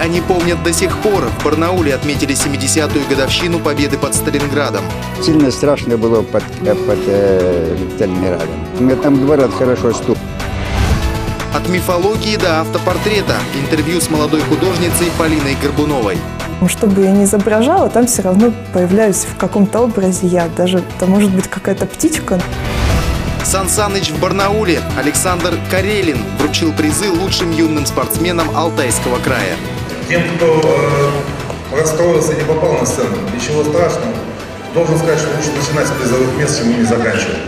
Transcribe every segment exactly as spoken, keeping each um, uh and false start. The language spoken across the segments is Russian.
они помнят до сих пор. В Барнауле отметили семидесятую годовщину победы под Сталинградом. Сильно страшно было под, под э, Сталинградом. У меня там два раза хорошо стук. От мифологии до автопортрета. Интервью с молодой художницей Полиной Горбуновой. Что бы я ни изображала, там все равно появляюсь в каком-то образе я. Даже это может быть какая-то птичка. Сан Саныч в Барнауле. Александр Карелин вручил призы лучшим юным спортсменам Алтайского края. Тем, кто э, расстроился и не попал на сцену, ничего страшного. Должен сказать, что лучше начинать с призовых мест, чем ими заканчивать.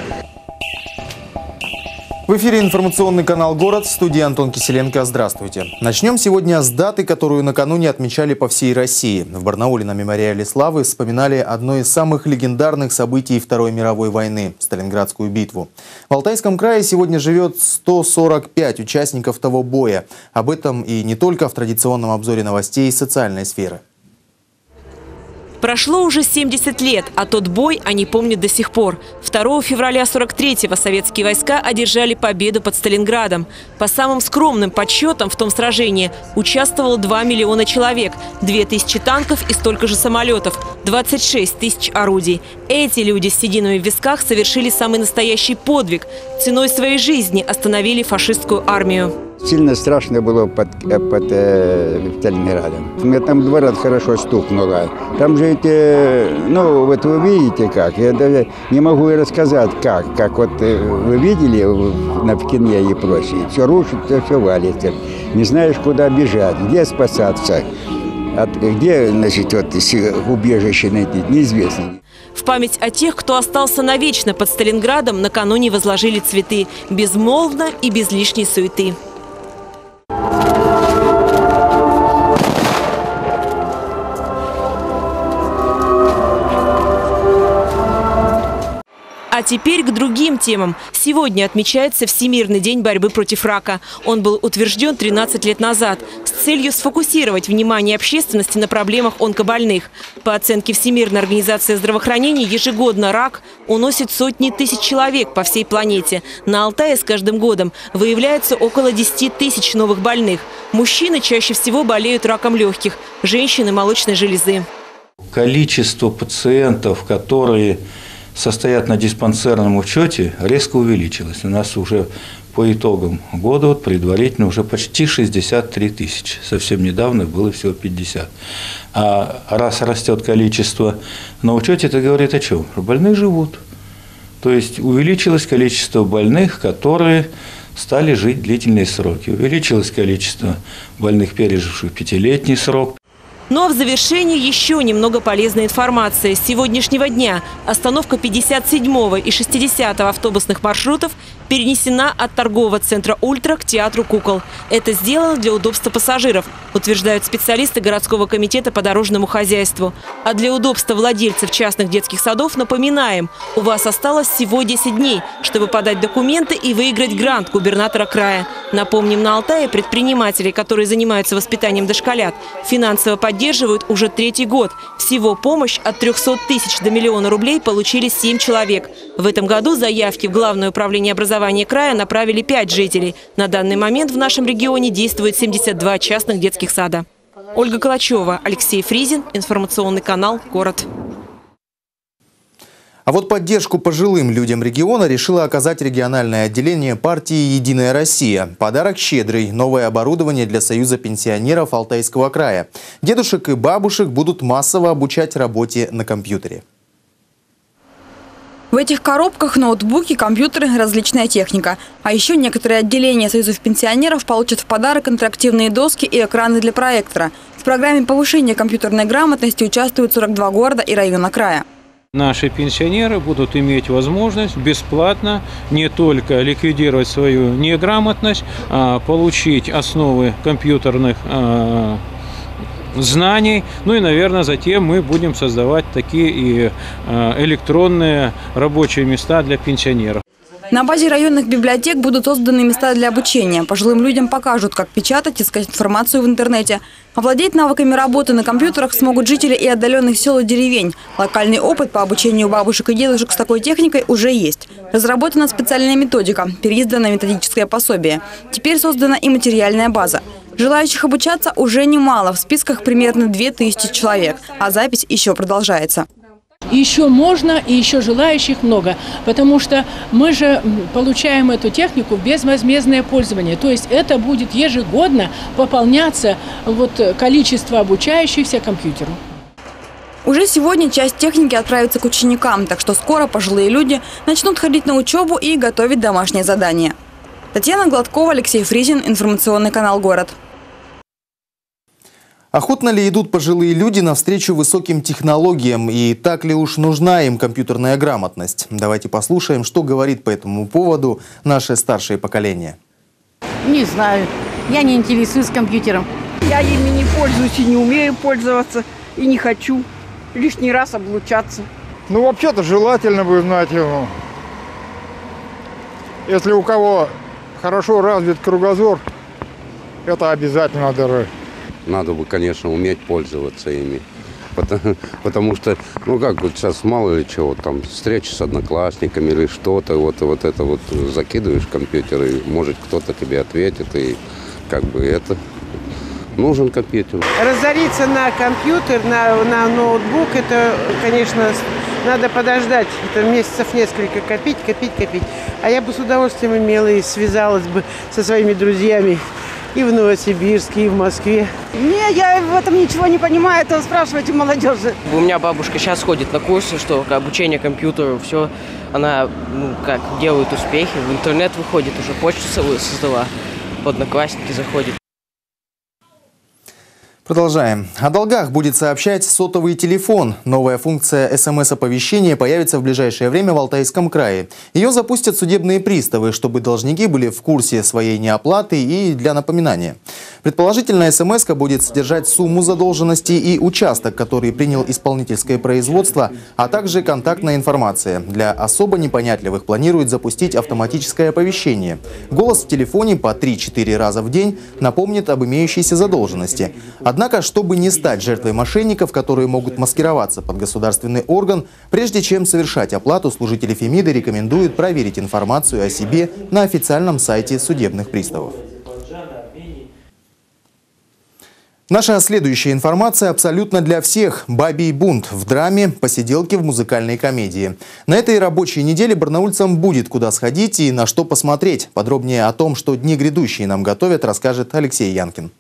В эфире информационный канал «Город», в студии Антон Киселенко. Здравствуйте. Начнем сегодня с даты, которую накануне отмечали по всей России. В Барнауле на мемориале славы вспоминали одно из самых легендарных событий Второй мировой войны – Сталинградскую битву. В Алтайском крае сегодня живет сто сорок пять участников того боя. Об этом и не только в традиционном обзоре новостей из социальной сферы. Прошло уже семьдесят лет, а тот бой они помнят до сих пор. второго февраля сорок третьего советские войска одержали победу под Сталинградом. По самым скромным подсчетам в том сражении участвовало два миллиона человек, две тысячи танков и столько же самолетов, двадцать шесть тысяч орудий. Эти люди с сединами в висках совершили самый настоящий подвиг. Ценой своей жизни остановили фашистскую армию. Сильно страшно было под, под э, Сталинградом. У меня там два раза хорошо стукнуло. Там же эти, ну вот вы видите как, я даже не могу и рассказать как. Как вот вы видели на кине и прочее, все рушится, все валится. Не знаешь, куда бежать, где спасаться, от, где, значит, вот, убежище найти, неизвестно. В память о тех, кто остался навечно под Сталинградом, накануне возложили цветы. Безмолвно и без лишней суеты. А теперь к другим темам. Сегодня отмечается Всемирный день борьбы против рака. Он был утвержден тринадцать лет назад с целью сфокусировать внимание общественности на проблемах онкобольных. По оценке Всемирной организации здравоохранения, ежегодно рак уносит сотни тысяч человек по всей планете. На Алтае с каждым годом выявляется около десяти тысяч новых больных. Мужчины чаще всего болеют раком легких, женщины – молочной железы. Количество пациентов, которые состоят на диспансерном учете, резко увеличилось. У нас уже по итогам года вот, предварительно уже почти шестьдесят три тысячи. Совсем недавно было всего пятьдесят. А раз растет количество на учете, это говорит о чем? Что больные живут. То есть увеличилось количество больных, которые стали жить длительные сроки. Увеличилось количество больных, переживших пятилетний срок. Ну а в завершении еще немного полезной информации. С сегодняшнего дня остановка пятьдесят седьмого и шестидесятого автобусных маршрутов перенесена от торгового центра «Ультра» к театру кукол. Это сделано для удобства пассажиров, утверждают специалисты городского комитета по дорожному хозяйству. А для удобства владельцев частных детских садов напоминаем, у вас осталось всего десять дней, чтобы подать документы и выиграть грант губернатора края. Напомним, на Алтае предприниматели, которые занимаются воспитанием дошколят, финансово поддерживают уже третий год. Всего помощь от трёхсот тысяч до миллиона рублей получили семь человек. В этом году заявки в Главное управление образования края направили пять жителей. На данный момент в нашем регионе действует семьдесят два частных детских сада. Ольга Калачева, Алексей Фризин, информационный канал «Город». А вот поддержку пожилым людям региона решило оказать региональное отделение партии «Единая Россия». Подарок щедрый – новое оборудование для Союза пенсионеров Алтайского края. Дедушек и бабушек будут массово обучать работе на компьютере. В этих коробках ноутбуки, компьютеры, различная техника. А еще некоторые отделения Союзов пенсионеров получат в подарок интерактивные доски и экраны для проектора. В программе повышения компьютерной грамотности участвуют сорок два города и района края. Наши пенсионеры будут иметь возможность бесплатно не только ликвидировать свою неграмотность, а получить основы компьютерных а, знаний. Ну и, наверное, затем мы будем создавать такие и а, электронные рабочие места для пенсионеров. На базе районных библиотек будут созданы места для обучения. Пожилым людям покажут, как печатать, искать информацию в интернете. Овладеть навыками работы на компьютерах смогут жители и отдаленных сел и деревень. Локальный опыт по обучению бабушек и дедушек с такой техникой уже есть. Разработана специальная методика, переиздано методическое пособие. Теперь создана и материальная база. Желающих обучаться уже немало, в списках примерно две тысячи человек, а запись еще продолжается. Еще можно, и еще желающих много, потому что мы же получаем эту технику в безвозмездное пользование. То есть это будет ежегодно пополняться вот количество обучающихся компьютеру. Уже сегодня часть техники отправится к ученикам, так что скоро пожилые люди начнут ходить на учебу и готовить домашние задания. Татьяна Гладкова, Алексей Фризин, информационный канал «Город». Охотно ли идут пожилые люди навстречу высоким технологиям и так ли уж нужна им компьютерная грамотность? Давайте послушаем, что говорит по этому поводу наше старшее поколение. Не знаю. Я не интересуюсь компьютером. Я ими не пользуюсь и не умею пользоваться, и не хочу лишний раз облучаться. Ну, вообще-то желательно бы знать его. Если у кого хорошо развит кругозор, это обязательно дорого. Надо бы, конечно, уметь пользоваться ими. Потому, потому что, ну как, вот сейчас мало ли чего, там, встречи с одноклассниками или что-то, вот, вот это вот закидываешь в компьютер, и может кто-то тебе ответит, и как бы это, нужен компьютер. Разориться на компьютер, на, на ноутбук, это, конечно, надо подождать, это месяцев несколько, копить, копить, копить. А я бы с удовольствием имела и связалась бы со своими друзьями. И в Новосибирске, и в Москве. Не, я в этом ничего не понимаю, это спрашивайте молодежи. У меня бабушка сейчас ходит на курсы, что обучение компьютеру, все, она, ну, как, делает успехи, в интернет выходит, уже почту целую создала, в Одноклассники заходит. Продолжаем. О долгах будет сообщать сотовый телефон. Новая функция эс эм эс-оповещения появится в ближайшее время в Алтайском крае. Ее запустят судебные приставы, чтобы должники были в курсе своей неоплаты и для напоминания. Предположительно, эс эм эс-ка будет содержать сумму задолженности и участок, который принял исполнительское производство, а также контактная информация. Для особо непонятливых планируют запустить автоматическое оповещение. Голос в телефоне по три-четыре раза в день напомнит об имеющейся задолженности. Однако, чтобы не стать жертвой мошенников, которые могут маскироваться под государственный орган, прежде чем совершать оплату, служители Фемиды рекомендуют проверить информацию о себе на официальном сайте судебных приставов. Наша следующая информация абсолютно для всех. «Бабий бунт» в драме, посиделки в музыкальной комедии. На этой рабочей неделе барнаульцам будет куда сходить и на что посмотреть. Подробнее о том, что дни грядущие нам готовят, расскажет Алексей Янкин.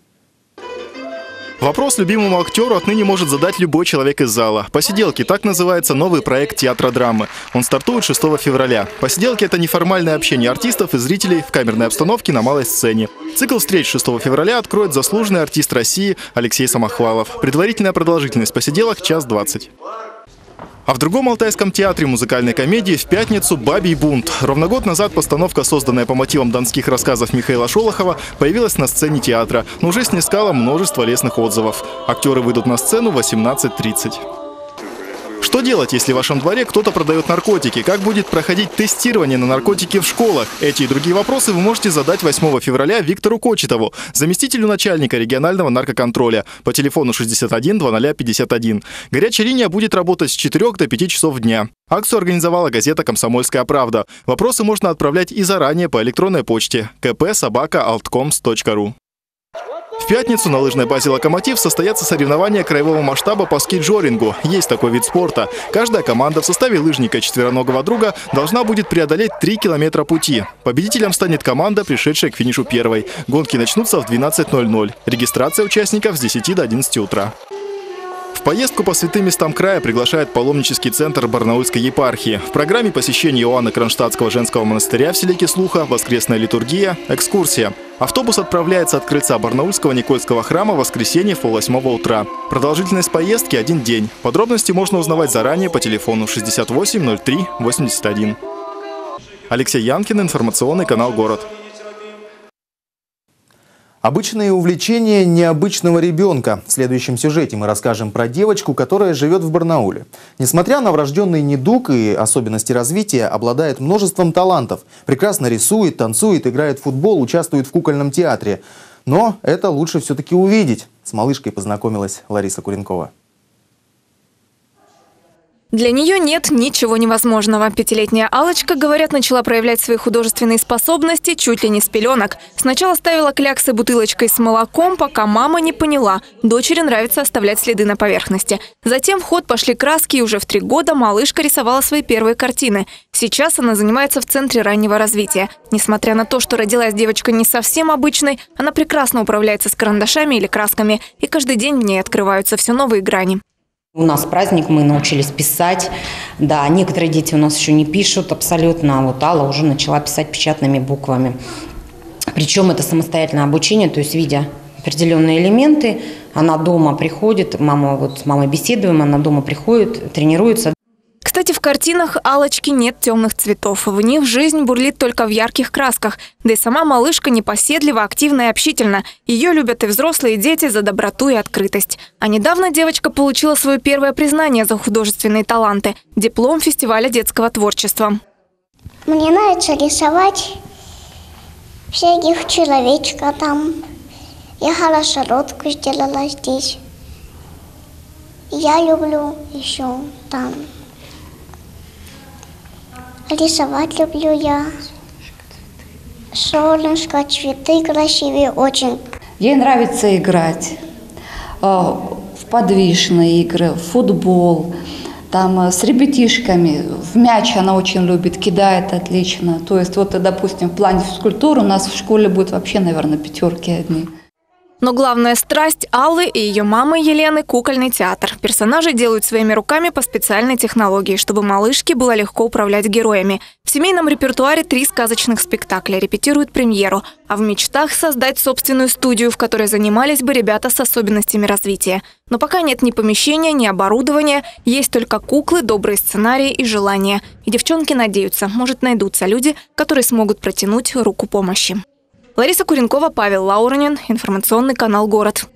Вопрос любимому актеру отныне может задать любой человек из зала. «Посиделки» – так называется новый проект театра драмы. Он стартует шестого февраля. «Посиделки» – это неформальное общение артистов и зрителей в камерной обстановке на малой сцене. Цикл встреч шестого февраля откроет заслуженный артист России Алексей Самохвалов. Предварительная продолжительность посиделок – час двадцать. А в другом алтайском театре музыкальной комедии в пятницу «Бабий бунт». Ровно год назад постановка, созданная по мотивам донских рассказов Михаила Шолохова, появилась на сцене театра, но уже снискала множество лестных отзывов. Актеры выйдут на сцену в восемнадцать тридцать. Что делать, если в вашем дворе кто-то продает наркотики? Как будет проходить тестирование на наркотики в школах? Эти и другие вопросы вы можете задать восьмого февраля Виктору Кочетову, заместителю начальника регионального наркоконтроля, по телефону шестьдесят один двадцать пятьдесят один. Горячая линия будет работать с четырёх до пяти часов дня. Акцию организовала газета «Комсомольская правда». Вопросы можно отправлять и заранее по электронной почте ка пэ собака алткомс точка ру. В пятницу на лыжной базе «Локомотив» состоятся соревнования краевого масштаба по скейт-джорингу. Есть такой вид спорта. Каждая команда в составе лыжника и четвероногого друга должна будет преодолеть три километра пути. Победителем станет команда, пришедшая к финишу первой. Гонки начнутся в двенадцать ноль ноль. Регистрация участников с десяти до одиннадцати утра. В поездку по святым местам края приглашает паломнический центр Барнаульской епархии. В программе посещение Иоанна Кронштадтского женского монастыря в селе Кислуха, воскресная литургия, экскурсия. Автобус отправляется от крыльца Барнаульского Никольского храма в воскресенье в полвосьмого утра. Продолжительность поездки – один день. Подробности можно узнавать заранее по телефону шестьдесят восемь ноль три восемьдесят один. Алексей Янкин, информационный канал «Город». Обычные увлечения необычного ребенка. В следующем сюжете мы расскажем про девочку, которая живет в Барнауле. Несмотря на врожденный недуг и особенности развития, обладает множеством талантов. Прекрасно рисует, танцует, играет в футбол, участвует в кукольном театре. Но это лучше все-таки увидеть. С малышкой познакомилась Лариса Куренкова. Для нее нет ничего невозможного. Пятилетняя Аллочка, говорят, начала проявлять свои художественные способности чуть ли не с пеленок. Сначала ставила кляксы бутылочкой с молоком, пока мама не поняла. Дочери нравится оставлять следы на поверхности. Затем в ход пошли краски, и уже в три года малышка рисовала свои первые картины. Сейчас она занимается в Центре раннего развития. Несмотря на то, что родилась девочка не совсем обычной, она прекрасно управляется с карандашами или красками. И каждый день в ней открываются все новые грани. У нас праздник, мы научились писать. Да, некоторые дети у нас еще не пишут абсолютно. А вот Алла уже начала писать печатными буквами. Причем это самостоятельное обучение, то есть видя определенные элементы, она дома приходит, мама, вот с мамой беседуем, она дома приходит, тренируется. Кстати, в картинах Аллочки нет темных цветов. В них жизнь бурлит только в ярких красках. Да и сама малышка непоседлива, активна и общительна. Ее любят и взрослые, и дети за доброту и открытость. А недавно девочка получила свое первое признание за художественные таланты – диплом фестиваля детского творчества. Мне нравится рисовать всяких человечка там. Я хорошо лодку сделала здесь. Я люблю еще там. Рисовать люблю я. Солнышко, цветы красивые очень. Ей нравится играть в подвижные игры, в футбол, там с ребятишками. В мяч она очень любит, кидает отлично. То есть вот, допустим, в плане физкультуры у нас в школе будет вообще, наверное, пятерки одни. Но главная страсть Аллы и ее мамы Елены – кукольный театр. Персонажи делают своими руками по специальной технологии, чтобы малышке было легко управлять героями. В семейном репертуаре три сказочных спектакля, репетируют премьеру. А в мечтах создать собственную студию, в которой занимались бы ребята с особенностями развития. Но пока нет ни помещения, ни оборудования, есть только куклы, добрые сценарии и желания. И девчонки надеются, может, найдутся люди, которые смогут протянуть руку помощи. Лариса Куренкова, Павел Лаурнин, информационный канал «Город».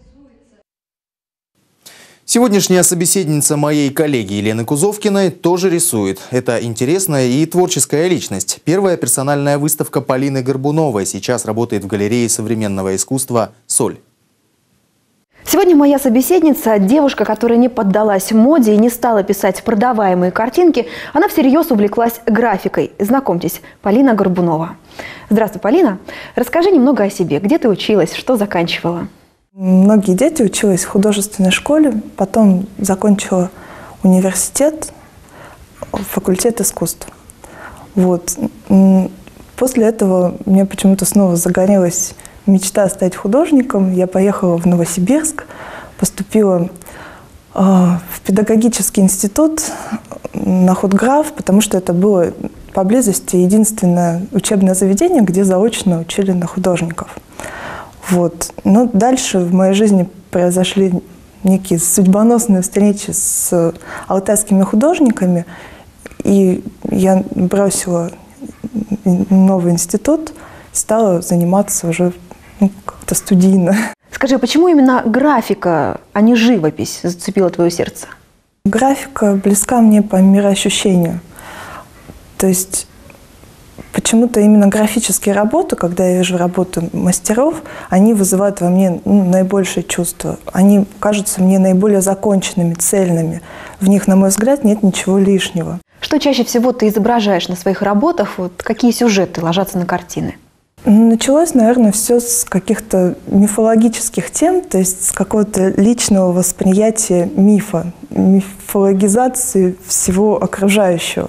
Сегодняшняя собеседница моей коллеги Елены Кузовкиной тоже рисует. Это интересная и творческая личность. Первая персональная выставка Полины Горбуновой сейчас работает в галерее современного искусства «Соль». Сегодня моя собеседница – девушка, которая не поддалась моде и не стала писать продаваемые картинки. Она всерьез увлеклась графикой. Знакомьтесь, Полина Горбунова. Здравствуй, Полина. Расскажи немного о себе. Где ты училась, что заканчивала? Многие дети учились в художественной школе, потом закончила университет, факультет искусств. Вот. После этого мне почему-то снова загорелась мечта стать художником. Я поехала в Новосибирск, поступила э, в педагогический институт на худграф, потому что это было поблизости единственное учебное заведение, где заочно учили на художников. Вот. Но дальше в моей жизни произошли некие судьбоносные встречи с алтайскими художниками, и я бросила новый институт, стала заниматься уже ну, как-то студийно. Скажи, почему именно графика, а не живопись зацепила твое сердце? Графика близка мне по мироощущению. То есть почему-то именно графические работы, когда я вижу работы мастеров, они вызывают во мне ну, наибольшие чувства. Они кажутся мне наиболее законченными, цельными. В них, на мой взгляд, нет ничего лишнего. Что чаще всего ты изображаешь на своих работах? Вот какие сюжеты ложатся на картины? Началось, наверное, все с каких-то мифологических тем, то есть с какого-то личного восприятия мифа, мифологизации всего окружающего.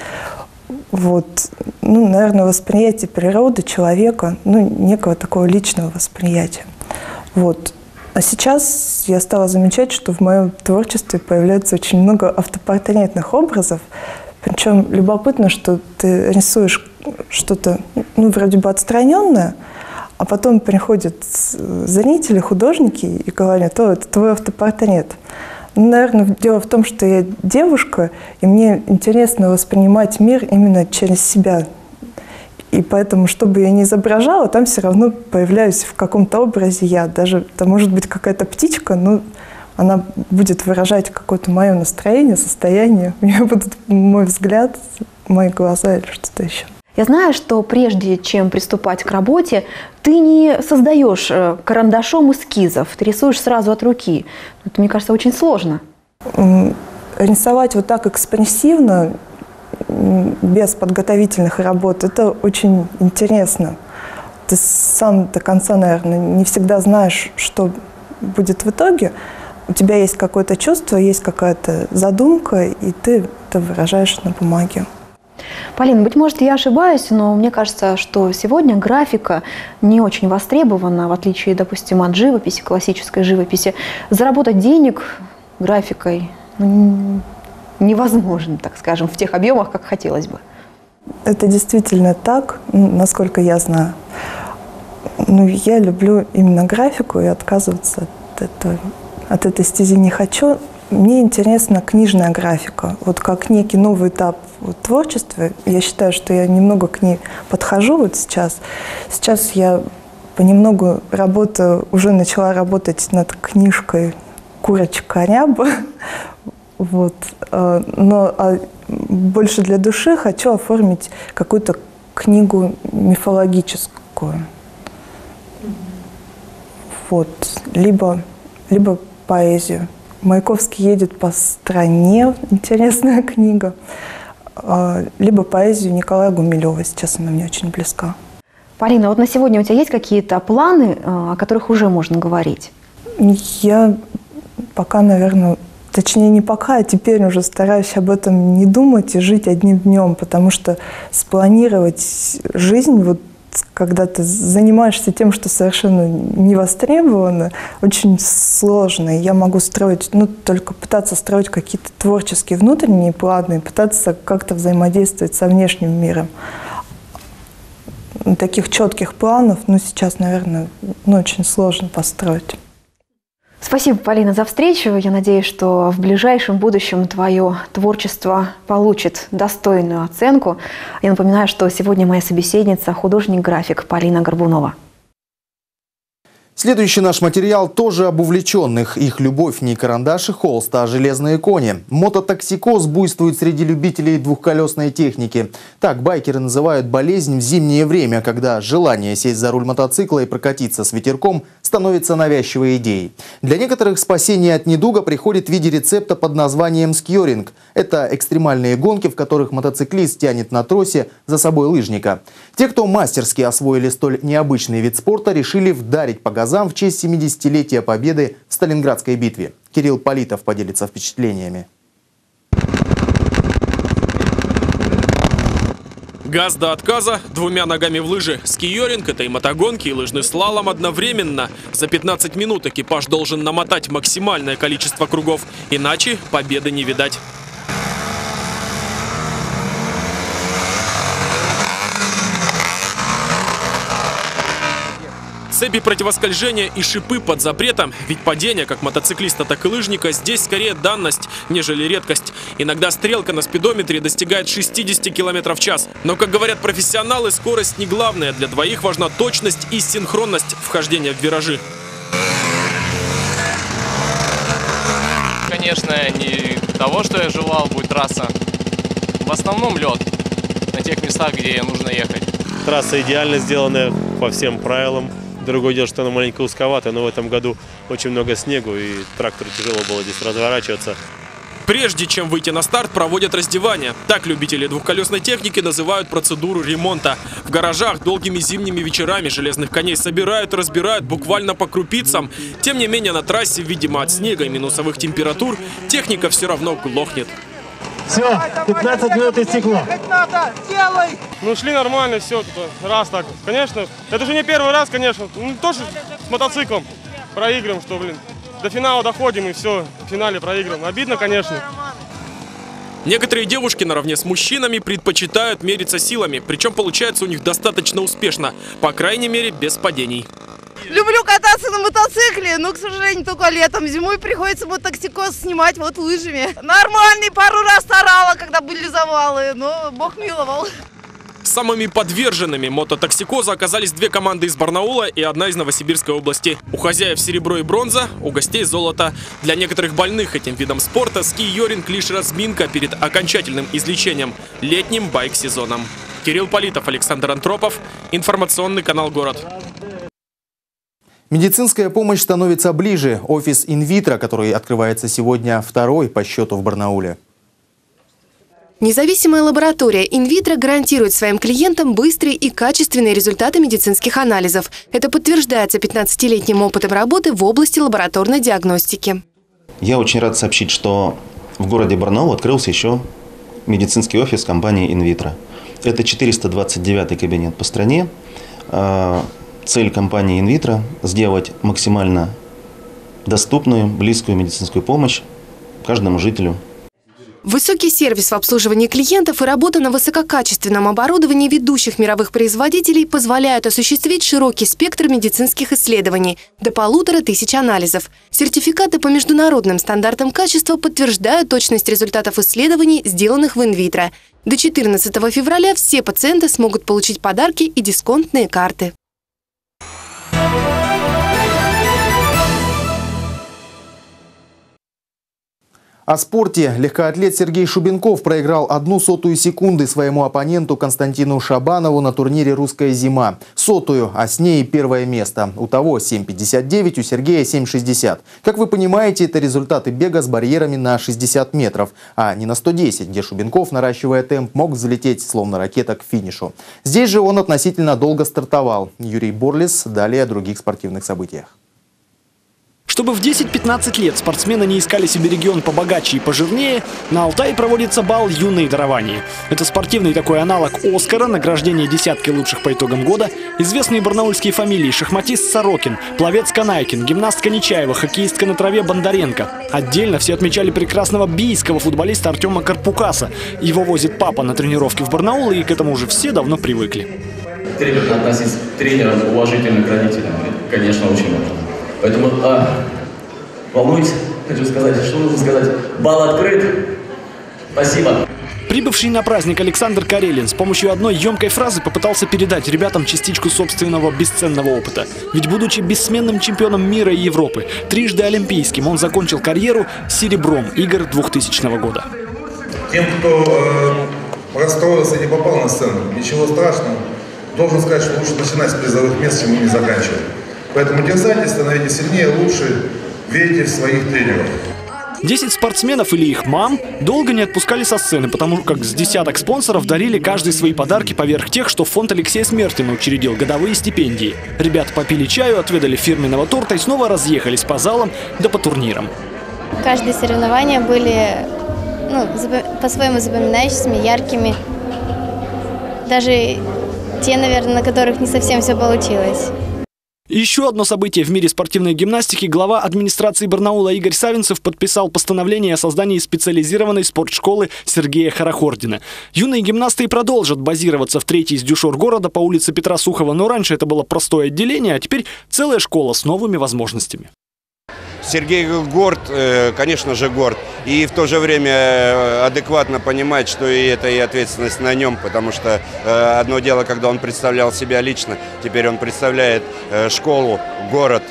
Вот. Ну, наверное, восприятие природы, человека, ну, некого такого личного восприятия. Вот. А сейчас я стала замечать, что в моем творчестве появляется очень много автопортретных образов. Причем любопытно, что ты рисуешь что-то, ну, вроде бы отстраненное, а потом приходят зрители, художники и говорят: о, это твой автопортрет. Ну, наверное, дело в том, что я девушка, и мне интересно воспринимать мир именно через себя. И поэтому, что бы я ни изображала, там все равно появляюсь в каком-то образе я. Даже это может быть какая-то птичка, но она будет выражать какое-то мое настроение, состояние. У нее будет мой взгляд, мои глаза или что-то еще. Я знаю, что прежде чем приступать к работе, ты не создаешь карандашом эскизов, ты рисуешь сразу от руки. Это, мне кажется, очень сложно. Рисовать вот так экспрессивно, без подготовительных работ, это очень интересно. Ты сам до конца, наверное, не всегда знаешь, что будет в итоге. У тебя есть какое-то чувство, есть какая-то задумка, и ты это выражаешь на бумаге. Полина, быть может, я ошибаюсь, но мне кажется, что сегодня графика не очень востребована, в отличие, допустим, от живописи, классической живописи. Заработать денег графикой невозможно, так скажем, в тех объемах, как хотелось бы. Это действительно так, насколько я знаю. Но я люблю именно графику и отказываться от, этого, от этой стези не хочу. Мне интересна книжная графика. Вот как некий новый этап вот, творчества. Я считаю, что я немного к ней подхожу вот сейчас. Сейчас я понемногу работаю, уже начала работать над книжкой «Курочка-ряба». Вот. Но а больше для души хочу оформить какую-то книгу мифологическую. Вот. Либо, либо поэзию. Маяковский едет по стране, интересная книга. Либо поэзию Николая Гумилева, сейчас она мне очень близка. Полина, вот на сегодня у тебя есть какие-то планы, о которых уже можно говорить? Я пока, наверное, точнее не пока, а теперь уже стараюсь об этом не думать и жить одним днем, потому что спланировать жизнь, вот когда ты занимаешься тем, что совершенно не востребовано, очень сложно. Я могу строить, ну, только пытаться строить какие-то творческие внутренние планы, пытаться как-то взаимодействовать со внешним миром. Таких четких планов, ну, сейчас, наверное, ну, очень сложно построить. Спасибо, Полина, за встречу. Я надеюсь, что в ближайшем будущем твое творчество получит достойную оценку. Я напоминаю, что сегодня моя собеседница – художник-график Полина Горбунова. Следующий наш материал тоже об увлеченных. Их любовь не карандаш и холст, а железные кони. Мототоксикоз буйствует среди любителей двухколесной техники. Так байкеры называют болезнь в зимнее время, когда желание сесть за руль мотоцикла и прокатиться с ветерком становится навязчивой идеей. Для некоторых спасение от недуга приходит в виде рецепта под названием скьоринг. Это экстремальные гонки, в которых мотоциклист тянет на тросе за собой лыжника. Те, кто мастерски освоили столь необычный вид спорта, решили вдарить по газам в честь семидесятилетия победы в Сталинградской битве. Кирилл Политов поделится впечатлениями. Газ до отказа, двумя ногами в лыжи. Скиоринг – это и мотогонки, и лыжный слалом одновременно. За пятнадцать минут экипаж должен намотать максимальное количество кругов, иначе победы не видать. Цепи противоскольжения и шипы под запретом, ведь падение как мотоциклиста, так и лыжника здесь скорее данность, нежели редкость. Иногда стрелка на спидометре достигает шестидесяти километров в час. Но, как говорят профессионалы, скорость не главная. Для двоих важна точность и синхронность вхождения в виражи. Конечно, не того, что я желал, будет трасса. В основном лед на тех местах, где нужно ехать. Трасса идеально сделанная по всем правилам. Другое дело, что она маленько узковатая, но в этом году очень много снегу, и трактору тяжело было здесь разворачиваться. Прежде чем выйти на старт, проводят раздевание. Так любители двухколесной техники называют процедуру ремонта. В гаражах долгими зимними вечерами железных коней собирают, разбирают буквально по крупицам. Тем не менее, на трассе, видимо, от снега и минусовых температур, техника все равно глохнет. Все, пятнадцать минут истекло. Ну, шли нормально, все, раз так. Конечно, это же не первый раз, конечно. Ну, тоже с мотоциклом проиграем, что, блин, до финала доходим и все, в финале проиграем. Обидно, конечно. Некоторые девушки наравне с мужчинами предпочитают мериться силами, причем получается у них достаточно успешно, по крайней мере, без падений. Люблю кататься на мотоцикле, но, к сожалению, только летом. Зимой приходится мототоксикоз снимать вот лыжами. Нормальный, пару раз старала, когда были завалы, но Бог миловал. Самыми подверженными мототоксикозу оказались две команды из Барнаула и одна из Новосибирской области. У хозяев серебро и бронза, у гостей золото. Для некоторых больных этим видом спорта ски-йоринг лишь разминка перед окончательным излечением – летним байк-сезоном. Кирилл Политов, Александр Антропов. Информационный канал «Город». Медицинская помощь становится ближе. Офис «Инвитро», который открывается сегодня, второй по счету в Барнауле. Независимая лаборатория «Инвитро» гарантирует своим клиентам быстрые и качественные результаты медицинских анализов. Это подтверждается пятнадцатилетним опытом работы в области лабораторной диагностики. Я очень рад сообщить, что в городе Барнаул открылся еще медицинский офис компании «Инвитро». Это четыреста двадцать девятый кабинет по стране. Цель компании «Инвитро» – сделать максимально доступную, близкую медицинскую помощь каждому жителю. Высокий сервис в обслуживании клиентов и работа на высококачественном оборудовании ведущих мировых производителей позволяют осуществить широкий спектр медицинских исследований – до полутора тысяч анализов. Сертификаты по международным стандартам качества подтверждают точность результатов исследований, сделанных в «Инвитро». До четырнадцатого февраля все пациенты смогут получить подарки и дисконтные карты. О спорте. Легкоатлет Сергей Шубенков проиграл одну сотую секунды своему оппоненту Константину Шабанову на турнире «Русская зима». Сотую, а с ней первое место. У того семь пятьдесят девять, у Сергея семь шестьдесят. Как вы понимаете, это результаты бега с барьерами на шестьдесят метров, а не на сто десять, где Шубенков, наращивая темп, мог взлететь словно ракета к финишу. Здесь же он относительно долго стартовал. Юрий Борлис. Далее о других спортивных событиях. Чтобы в десять-пятнадцать лет спортсмены не искали себе регион побогаче и пожирнее, на Алтае проводится бал «Юные дарования». Это спортивный такой аналог «Оскара», награждение десятки лучших по итогам года. Известные барнаульские фамилии: шахматист Сорокин, пловец Канайкин, гимнастка Нечаева, хоккеистка на траве Бондаренко. Отдельно все отмечали прекрасного бийского футболиста Артема Карпукаса. Его возит папа на тренировки в Барнаул, и к этому уже все давно привыкли. Трепетно относиться к тренерам, уважительно к родителям, конечно, очень важно. Поэтому а, волнуюсь, хочу сказать, что нужно сказать. Бал открыт. Спасибо. Прибывший на праздник Александр Карелин с помощью одной емкой фразы попытался передать ребятам частичку собственного бесценного опыта. Ведь, будучи бессменным чемпионом мира и Европы, трижды олимпийским, он закончил карьеру серебром игр двухтысячного года. Тем, кто э, расстроился и не попал на сцену, ничего страшного. Должен сказать, что лучше начинать с призовых мест, чем ими заканчивать. Поэтому дерзайте, становитесь сильнее, лучше, верьте в своих тренеров. Десять спортсменов или их мам долго не отпускали со сцены, потому как с десяток спонсоров дарили каждый свои подарки поверх тех, что фонд Алексея Смертина учредил годовые стипендии. Ребята попили чаю, отведали фирменного торта и снова разъехались по залам да по турнирам. Каждые соревнования были ну, по-своему запоминающими, яркими. Даже те, наверное, на которых не совсем все получилось. Еще одно событие в мире спортивной гимнастики. Глава администрации Барнаула Игорь Савинцев подписал постановление о создании специализированной спортшколы Сергея Хорохордина. Юные гимнасты и продолжат базироваться в третьей из дюшор города по улице Петра Сухова, но раньше это было простое отделение, а теперь целая школа с новыми возможностями. Сергей горд, конечно же, горд. И в то же время адекватно понимать, что и это и ответственность на нем, потому что одно дело, когда он представлял себя лично, теперь он представляет школу, город.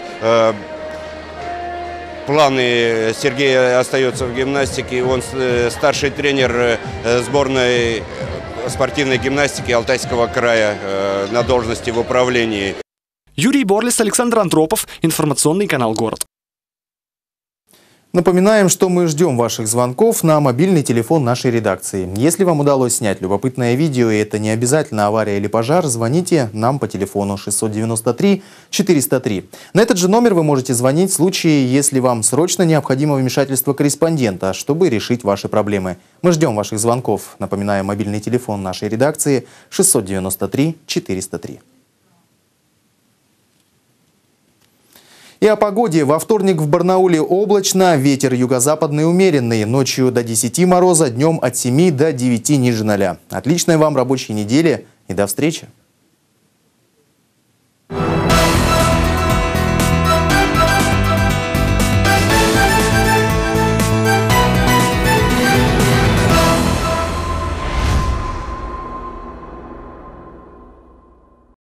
Планы Сергея остаются в гимнастике. Он старший тренер сборной спортивной гимнастики Алтайского края на должности в управлении. Юрий Борлис, Александр Антропов. Информационный канал «Город». Напоминаем, что мы ждем ваших звонков на мобильный телефон нашей редакции. Если вам удалось снять любопытное видео, и это не обязательно авария или пожар, звоните нам по телефону шестьсот девяносто три четыреста три. На этот же номер вы можете звонить в случае, если вам срочно необходимо вмешательство корреспондента, чтобы решить ваши проблемы. Мы ждем ваших звонков. Напоминаю, мобильный телефон нашей редакции шестьсот девяносто три четыреста три. И о погоде. Во вторник в Барнауле облачно, ветер юго-западный умеренный. Ночью до десяти мороза, днем от семи до девяти ниже ноля. Отличной вам рабочей недели и до встречи!